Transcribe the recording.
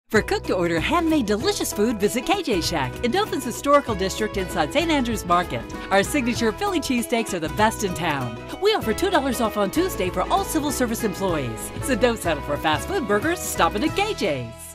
For cook-to-order handmade delicious food, visit KJ Shack in Dothan's historical district inside St. Andrews Market. Our signature Philly cheesesteaks are the best in town. We offer $2 off on Tuesday for all civil service employees. So don't settle for fast food burgers, stop in at KJ's.